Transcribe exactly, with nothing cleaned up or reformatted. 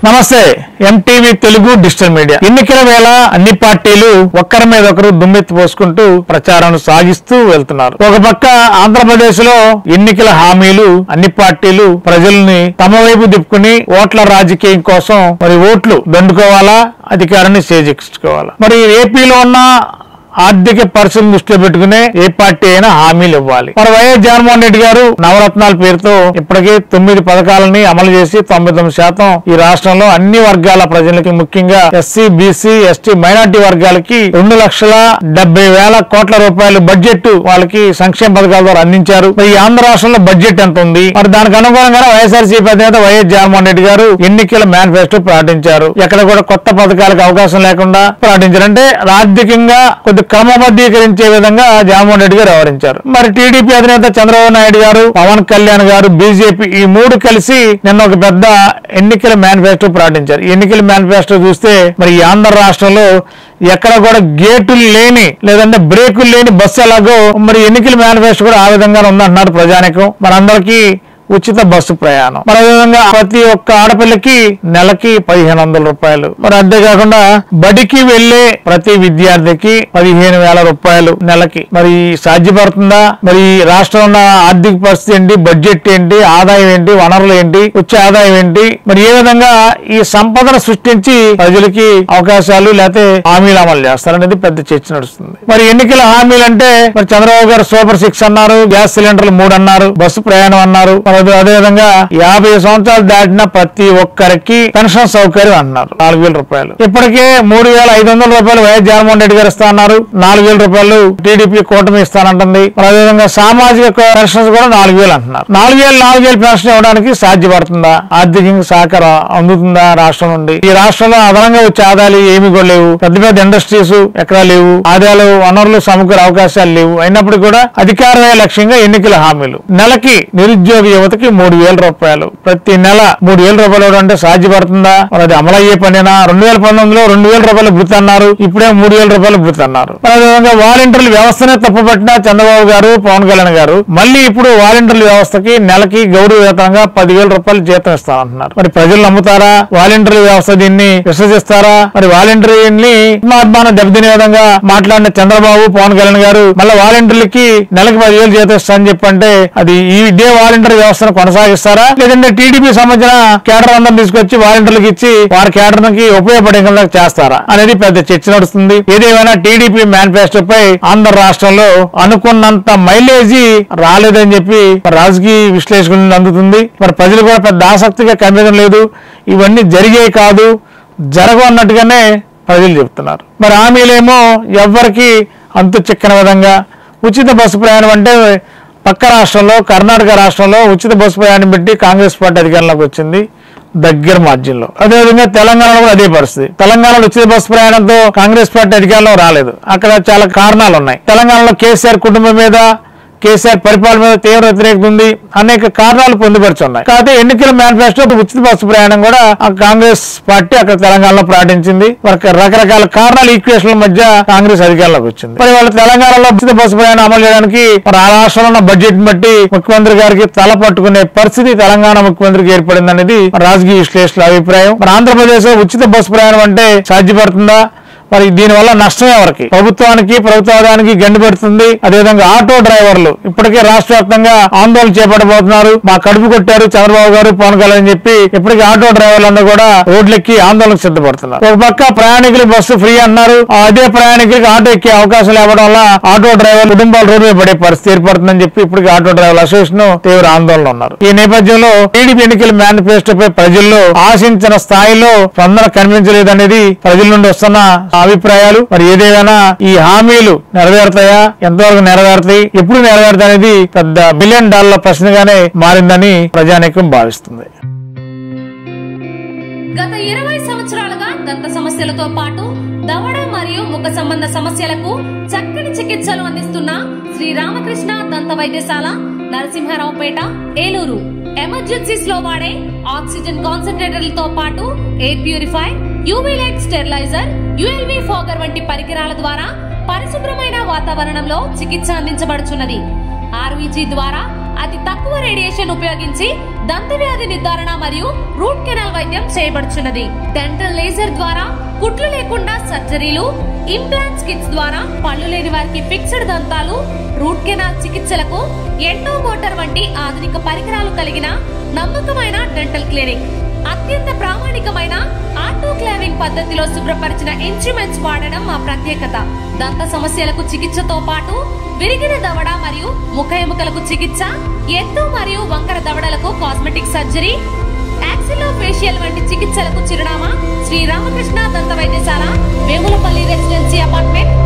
నమస్తే MTV Telugu digital media. ఎన్నికల వేళ అన్ని పార్టీలు ఒక్కరి మీద ఒకరు దుమ్మెత్తి పోసుకుంటూ ప్రచారం సాగిస్తూ వెళ్తున్నారు. ఒక పక్క ఆంధ్రప్రదేశ్ లో ఎన్నికల హామీలు అన్ని పార్టీలు ప్రజల్ని తమ వైపు తిప్పుకుని ఓట్ల రాజకీయం కోసం మరి ఓట్లు దండుకోవాలా, అధికారాన్ని చేజిక్కించుకోవాలా. మరి ఏపీలో ఉన్న ఆర్థిక పరిస్థితులను దృష్టిలో పెట్టుకునే ఏ పార్టీ అయినా హామీలు ఇవ్వాలి. మరి వైఎస్ జగన్మోహన్ రెడ్డి గారు నవరత్నాల పేరుతో ఇప్పటికే తొమ్మిది పథకాలని అమలు చేసి తొంభై తొమ్మిది శాతం ఈ రాష్ట్రంలో అన్ని వర్గాల ప్రజలకి, ముఖ్యంగా ఎస్సీ, బీసీ, ఎస్టీ, మైనార్టీ వర్గాలకి రెండు లక్షల డెబ్బై వేల కోట్ల రూపాయలు బడ్జెట్ వాళ్ళకి సంక్షేమ పథకాల ద్వారా అందించారు. మరి ఆంధ్ర రాష్ట్రంలో బడ్జెట్ ఎంత ఉంది? మరి దానికి అనుగుణంగా వైఎస్ఆర్సీపీ అధినేత వైఎస్ జగన్మోహన్ రెడ్డి గారు ఎన్నికల మేనిఫెస్టో ప్రకటించారు. ఎక్కడ కూడా కొత్త పథకాలకు అవకాశం లేకుండా ప్రకటించారు. అంటే ఆర్థికంగా కొద్ది క్రమబద్ధీకరించే విధంగా జగన్మోహన్ రెడ్డి గారు వ్యవహరించారు. మరి టీడీపీ అధినేత చంద్రబాబు నాయుడు గారు, పవన్ కళ్యాణ్ గారు, బీజేపీ ఈ మూడు కలిసి నిన్న ఒక పెద్ద ఎన్నికల మేనిఫెస్టో ప్రకటించారు. ఎన్నికల మేనిఫెస్టో చూస్తే మరి ఆంధ్ర రాష్ట్రంలో ఎక్కడ కూడా గేటులు లేని లేదంటే బ్రేకులు లేని బస్సు ఎలాగో మరి ఎన్నికల మేనిఫెస్టో కూడా ఆ విధంగా ఉందంటున్నారు ప్రజానికం. మరి అందరికీ ఉచిత బస్సు ప్రయాణం, మరి అదేవిధంగా ప్రతి ఒక్క ఆడపిల్లకి నెలకి పదిహేను వందల రూపాయలు, మరి అంతేకాకుండా బడికి వెళ్లే ప్రతి విద్యార్థికి పదిహేను వేల రూపాయలు నెలకి. మరి సాధ్యపడుతుందా? మరి రాష్ట్రంలో ఉన్న ఆర్థిక పరిస్థితి ఏంటి, బడ్జెట్ ఏంటి, ఆదాయం ఏంటి, వనరులు ఏంటి, వచ్చే ఆదాయం ఏంటి, మరి ఏ విధంగా ఈ సంపదను సృష్టించి ప్రజలకి అవకాశాలు లేకపోతే హామీలు అమలు చేస్తారనేది పెద్ద చర్చ నడుస్తుంది. మరి ఎన్నికల హామీలు అంటే మరి చంద్రబాబు గారు సూపర్ సిక్స్ అన్నారు, గ్యాస్ సిలిండర్లు మూడు అన్నారు, బస్సు ప్రయాణం అన్నారు, అదేవిధంగా యాభై సంవత్సరాలు దాటిన ప్రతి ఒక్కరికి పెన్షన్ సౌకర్యం అన్నారు నాలుగు వేల రూపాయలు. ఇప్పటికే మూడు వేల ఐదు వందల రూపాయలు వైఎస్ జగన్మోహన్ రెడ్డి గారు ఇస్తా అన్నారు. నాలుగు వేల రూపాయలు టీడీపీ కూటమి ఇస్తానంటుంది. అదేవిధంగా సామాజిక పెన్షన్స్ కూడా నాలుగు వేలు అంటున్నారు. నాలుగు వేలు నాలుగు వేలు పెన్షన్ ఇవ్వడానికి సాధ్యపడుతుందా? ఆర్థికంగా సహకారం అందుతుందా రాష్ట్రం నుండి? ఈ రాష్ట్రంలో అదనంగా వచ్చే ఆదాయాలు ఏమి కూడా లేవు. పెద్ద పెద్ద ఇండస్ట్రీస్ ఎక్కడా లేవు. ఆదాయాలు వనరులు సమకూరే అవకాశాలు లేవు. అయినప్పటికీ కూడా అధికారమే లక్ష్యంగా ఎన్నికల హామీలు. నెలకి నిరుద్యోగ యువతకి మూడు వేల రూపాయలు, ప్రతి నెల మూడు వేల రూపాయలు అంటే సాధ్యపడుతుందా? మరి అది అమలయ్యే పనినా? రెండు వేల పంతొమ్మిదిలో రెండు వేల రూపాయలు వృత్తి అన్నారు, ఇప్పుడే మూడు వేల రూపాయలు వృత్తి అన్నారు. అదేవిధంగా వాలంటీర్ల వ్యవస్థనే తప్పుపట్టిన చంద్రబాబు గారు, పవన్ కళ్యాణ్ గారు మళ్ళీ ఇప్పుడు వాలంటీర్ల వ్యవస్థకి నెలకి గౌరవ వేతనంగా పదివేల రూపాయలు జీతం ఇస్తామంటున్నారు. మరి ప్రజలు నమ్ముతారా? వాలంటీర్ల వ్యవస్థ దీన్ని విశ్వసిస్తారా? మరి వాలంటీర్ని ఆత్మాభిమానం దెబ్బతినే విధంగా మాట్లాడిన చంద్రబాబు, పవన్ కళ్యాణ్ గారు మళ్ళీ వాలంటీర్లకి నెలకి పదివేలు జీతం ఇస్తారని చెప్పంటే అది ఈ ఇదే వాలంటీర్ వ్యవస్థను కొనసాగిస్తారా? లేదంటే టీడీపీ సంబంధించిన కేడర్ అందరం తీసుకొచ్చి వాలంటీర్లకు ఇచ్చి వారి కేడర్ కి ఉపయోగపడే చేస్తారా అనేది పెద్ద చర్చ నడుస్తుంది. ఏదేమైనా టీడీపీ మేనిఫెస్టోపై ఆంధ్ర రాష్ట్రంలో అనుకున్నంత మైలేజీ రాలేదని చెప్పి రాజకీయ విశ్లేషకులను అందుతుంది. మరి ప్రజలు కూడా పెద్ద ఆసక్తిగా కనిపించడం లేదు. ఇవన్నీ జరిగే కాదు, జరగవు అన్నట్టుగానే ప్రజలు చెప్తున్నారు. మరి హామీలేమో ఎవరికి అంతు చిక్కని విధంగా ఉచిత బస్సు ప్రయాణం అంటే పక్క రాష్ట్రంలో కర్ణాటక రాష్ట్రంలో ఉచిత బస్సు ప్రయాణం పెట్టి కాంగ్రెస్ పార్టీ అధికారంలోకి వచ్చింది దగ్గర మార్జిన్ లో. అదేవిధంగా తెలంగాణలో కూడా అదే పరిస్థితి. తెలంగాణలో ఉచిత బస్సు ప్రయాణంతో కాంగ్రెస్ పార్టీ అధికారంలో రాలేదు. అక్కడ చాలా కారణాలు ఉన్నాయి. తెలంగాణలో కేసీఆర్ కుటుంబం మీద, కేసీఆర్ పరిపాలన మీద తీవ్ర వ్యతిరేకత ఉంది. అనేక కారణాలు పొందుపరుచున్నాయి. కాకపోతే ఎన్నికల మేనిఫెస్టో ఉచిత బస్సు ప్రయాణం కూడా కాంగ్రెస్ పార్టీ అక్కడ తెలంగాణలో ప్రకటించింది. రకరకాల కారణాలు ఈక్వేషన్ల మధ్య కాంగ్రెస్ అధికారంలోకి వచ్చింది. మరి వాళ్ళ తెలంగాణలో ఉచిత బస్సు ప్రయాణం అమలు చేయడానికి ఆ రాష్ట్రంలో ఉన్న బడ్జెట్ బట్టి ముఖ్యమంత్రి గారికి తల పట్టుకునే పరిస్థితి తెలంగాణ ముఖ్యమంత్రికి ఏర్పడింది అనేది రాజకీయ విశ్లేషకుల అభిప్రాయం. మరి ఆంధ్రప్రదేశ్ లో ఉచిత బస్సు ప్రయాణం అంటే సాధ్యపడుతుందా? మరి దీని వల్ల నష్టం ఎవరికి? ప్రభుత్వానికి, ప్రభుత్వానికి గండి పెడుతుంది. అదేవిధంగా ఆటో డ్రైవర్లు ఇప్పటికే రాష్ట్ర వ్యాప్తంగా ఆందోళన చేపట్టబోతున్నారు. మా కడుపు కొట్టారు చంద్రబాబు గారు, పవన్ కళ్యాణ్ అని చెప్పి ఇప్పటికే ఆటో డ్రైవర్లందరూ కూడా రోడ్లెక్కి ఆందోళనకు సిద్ధపడుతున్నారు. ఒక పక్క ప్రయాణికులు బస్సు ఫ్రీ అన్నారు, అదే ప్రయాణికులకు ఆటో ఎక్కే అవకాశం లేవడం వల్ల ఆటో డ్రైవర్లు కుటుంబాలు రోడ్డు మీద పడే పరిస్థితి ఏర్పడుతుందని చెప్పి ఇప్పటికే ఆటో డ్రైవర్ల అసోసియేషన్ తీవ్ర ఆందోళన ఉన్నారు. ఈ నేపథ్యంలో టీడీపీ ఎన్నికల మేనిఫెస్టోపై ప్రజల్లో ఆశించిన స్థాయిలో స్పందన కనిపించలేదనేది ప్రజల నుండి వస్తున్న అభిప్రాయాలు. మరి ఏదేమైనా ఈ హామీలు నెరవేరుతాయా? ఎంతవరకు నెరవేరుతాయి? ఎప్పుడు నెరవేరుతాయి అనేది పెద్ద బిలియన్ డాలర్ల ప్రశ్నగానే మారిందని ప్రజానీకం భావిస్తుంది. గత ఇరవై సంవత్సరాలుగా దంత సమస్యలతో పాటు దవడ మరియు ముఖ సంబంధ సమస్యలకు చక్కని చికిత్సలు అందిస్తున్న శ్రీ రామకృష్ణ దంత వైద్యశాల, నరసింహారావుపేట, ఏలూరు. ఎమర్జెన్సీస్ లో వాడే ఆక్సిజన్ కాన్సంట్రేటర్లతో పాటు air purify, UV light steriliser, ULV fogger వంటి పరికరాల ద్వారా పరిశుభ్రమైన వాతావరణంలో చికిత్స అందించబడుచున్నది. ఆర్వీజీ ద్వారా అతి తక్కువ రేడియేషన్ ఉపయోగించి దంత వ్యాధి నిర్ధారణ మరియు రూట్ కెనాల్ వైద్యం చేయబడుచున్నది. డెంటల్ లేజర్ ద్వారా కుట్లు లేకుండా సర్జరీలు, ఇంప్లాంట్స్ కిట్స్ ద్వారా పళ్ళు లేని వారికి ఫిక్స్డ్ దంతాలు, రూట్ కెనాల్ చికిత్సలకు ఎండో మోటార్ వంటి ఆధునిక పరికరాలు కలిగిన నమ్మకమైన డెంటల్ క్లినిక్. అత్యంత ప్రామాణికమైన ఆటోక్లావింగ్ పద్ధతిలో శుభ్రపరిచిన ఇన్స్ట్రుమెంట్స్ వాడడం మా ప్రత్యేకత. దంత సమస్యలకు చికిత్సతో పాటు విరిగిన దవడ మరియు ముఖ ఎముకలకు చికిత్స, ఎత్తు మరియు వంకర దవడలకు కాస్మెటిక్ సర్జరీ, యాక్సిలోఫేషియల్ వంటి చికిత్సలకు చిరునామా శ్రీ రామకృష్ణ దంత వైద్యశాల, వేములపల్లి రెసిడెన్సీ అపార్ట్మెంట్,